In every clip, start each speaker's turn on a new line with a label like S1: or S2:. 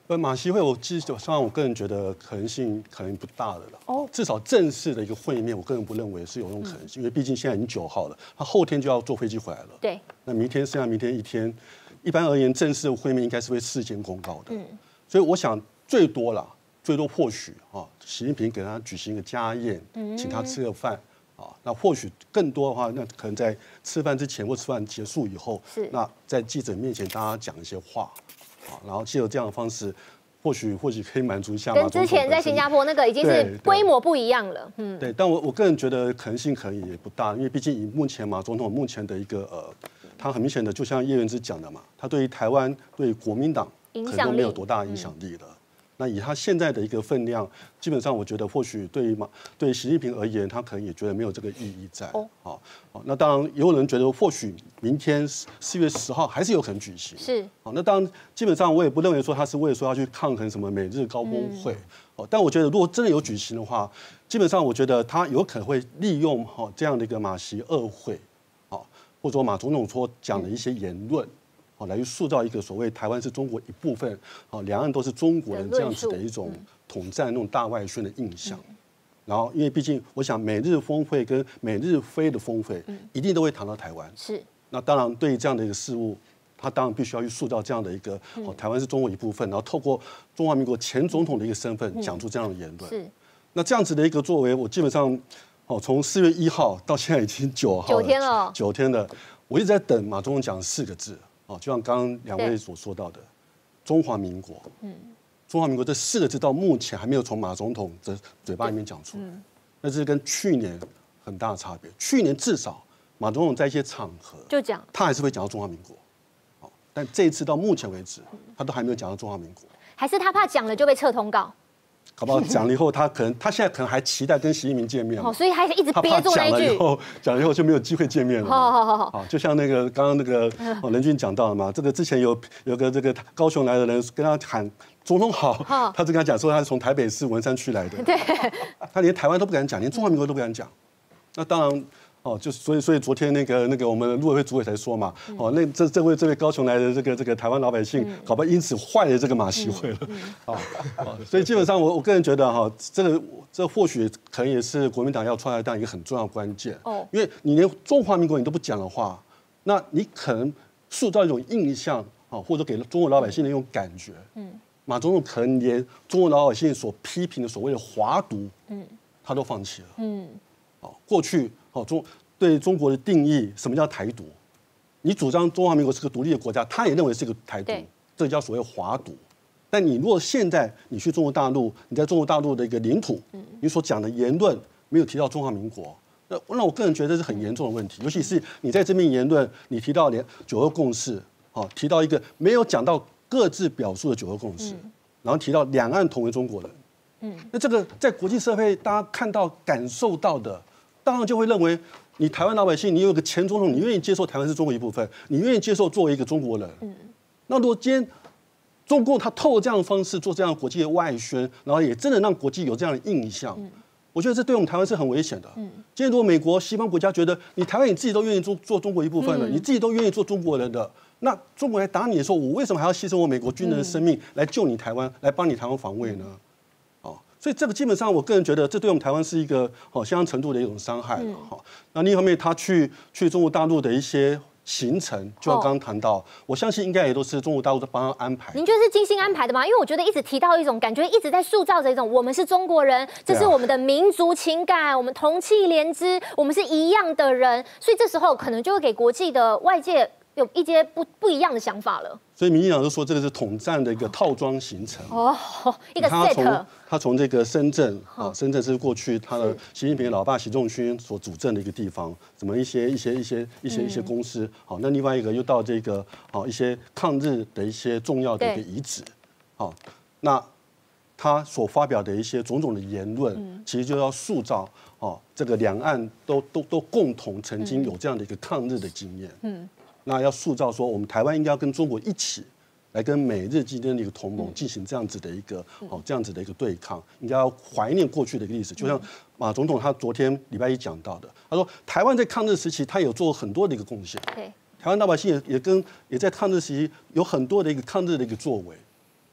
S1: 马习会，我个人觉得可能性可能不大的了。哦，至少正式的一个会面，我个人不认为是有这种可能性，因为毕竟现在已经9号了，他后天就要坐飞机回来了。
S2: 对。
S1: 那剩下明天1天，一般而言，正式的会面应该是会事先公告的。所以我想最多或许习近平给他举行一个家宴，请他吃个饭。那或许更多的话，那可能在吃饭之前或吃饭结束以后，那在记者面前大家讲一些话，然后借由这样的方式，或许可以满足一下。
S2: 跟之前在新加坡那个已经是规模不一样了。
S1: 对，但我个人觉得可能性可能也不大，因为毕竟以目前马总统目前的一个他很明显的，就像叶元之讲的嘛，他对于台湾对国民党可能都没有多大影响力了。那以他现在的一个分量，基本上我觉得或许对习近平而言，他可能也觉得没有这个意义在。那当然也有人觉得或许明天4月10号还是有可能举行。
S2: 是。
S1: 那当然基本上我也不认为说他是为了说要去抗衡什么美日高峰会。但我觉得如果真的有举行的话，基本上我觉得他有可能会利用这样的一个马习2会，或者说马总统所讲的一些言论。来去塑造一个所谓台湾是中国一部分，两岸都是中国人这样子的一种统战那种大外宣的印象。然后，因为毕竟我想美日峰会跟美日非的峰会一定都会谈到台湾。
S2: 是。
S1: 那当然，对于这样的一个事物，他当然必须要去塑造这样的一个台湾是中国一部分，然后透过中华民国前总统的一个身份讲出这样的言论。是。那这样子的一个作为，我基本上从4月1号到现在已经9号了，9天了，9天了，我一直在等马总统讲4个字。就像刚刚2位所说到的，中华民国，中华民国这4个字到目前还没有从马总统的嘴巴里面讲出来，那是跟去年很大的差别。去年至少马总统在一些场合
S2: 就讲，
S1: 他还是会讲到中华民国，但这一次到目前为止，他都还没有讲到中华民国，
S2: 还是他怕讲了就被撤通告？
S1: 搞不好讲了以后，他现在可能还期待跟习近平见面，
S2: 所以还一直憋住那一句。
S1: 讲了以后就没有机会见面了。好，就像刚刚那个任君讲到了嘛，这个之前有个这个高雄来的人跟他喊总统好，他就跟他讲说他是从台北市文山区来的，
S2: 对，
S1: 他连台湾都不敢讲，连中华民国都不敢讲。那当然。就所以昨天那个我们陆委会主委才说嘛，这位高雄来的这个台湾老百姓，搞不好因此坏了这个马习会了，所以基本上我个人觉得这或许可能也是国民党要出来当一个很重要的关键，因为你连中华民国你都不讲的话，那你可能塑造一种印象或者给中国老百姓的一种感觉，马总统可能连中国老百姓所批评的所谓的华独，他都放弃了，过去对中国的定义，什么叫台独？你主张中华民国是个独立的国家，他也认为是个台独，这叫所谓华独。但你如果现在你去中国大陆，你在中国大陆的一个领土，你所讲的言论没有提到中华民国，那我个人觉得是很严重的问题。尤其是你在这边言论，你提到连9·2共识，提到一个没有讲到各自表述的9·2共识，然后提到两岸同为中国人，那这个在国际社会大家看到感受到的。当然就会认为，你台湾老百姓，你有个前总统，你愿意接受台湾是中国一部分，你愿意接受作为一个中国人。那如果今天中共他透过这样的方式做这样的国际的外宣，然后也真的让国际有这样的印象，我觉得这对我们台湾是很危险的。今天如果美国西方国家觉得你台湾你自己都愿意做中国一部分了，你自己都愿意做中国人的，那中国来打你的时候，我为什么还要牺牲我美国军人的生命来救你台湾，来帮你台湾防卫呢？所以这个基本上，我个人觉得，这对我们台湾是一个相当程度的一种伤害了。那另一方面，他去中国大陆的一些行程，就像刚刚谈到，我相信应该也都是中国大陆在帮他安排。
S2: 您觉得是精心安排的吗？因为我觉得一直提到一种感觉，一直在塑造着一种我们是中国人，这是我们的民族情感，我们同气连枝，我们是一样的人，所以这时候可能就会给国际的外界有一些不一样的想法了。
S1: 所以民进党就说这个是统战的一个套装行程
S2: 一个 set。
S1: 他从这个深圳深圳是过去他的习近平的老爸习仲勋所主政的一个地方，怎么一些公司，那另外一个又到这个一些抗日的一些重要的一个遗址，那他所发表的一些种种的言论，其实就要塑造这个两岸都共同曾经有这样的一个抗日的经验，那要塑造说我们台湾应该要跟中国一起。来跟美日之间的一个同盟进行这样子的一个对抗，应该要怀念过去的一个历史。就像马总统他昨天礼拜1讲到的，他说台湾在抗日时期他有做很多的一个贡献，台湾老百姓也在抗日时期有很多的一个抗日的一个作为，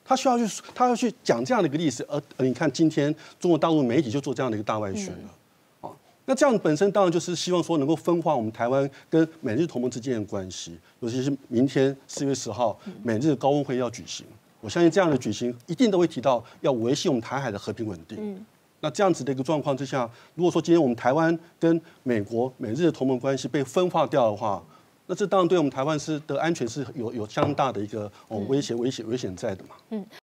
S1: 他要去讲这样的一个历史，而你看今天中国大陆媒体就做这样的一个大外宣了，那这样本身当然就是希望说能够分化我们台湾跟美日同盟之间的关系，尤其是明天4月10号美日高峰会要举行，我相信这样的举行一定都会提到要维系我们台海的和平稳定。那这样子的一个状况之下，如果说今天我们台湾跟美国、美日的同盟关系被分化掉的话，那这当然对我们台湾的安全是有相当大的一个危险在的嘛。